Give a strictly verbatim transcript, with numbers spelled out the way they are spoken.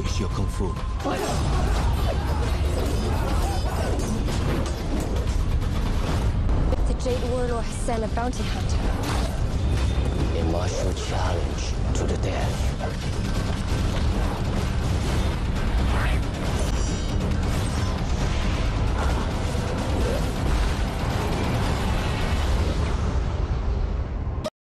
需要更夫。 The Jade Warlord has sent a bounty hunter.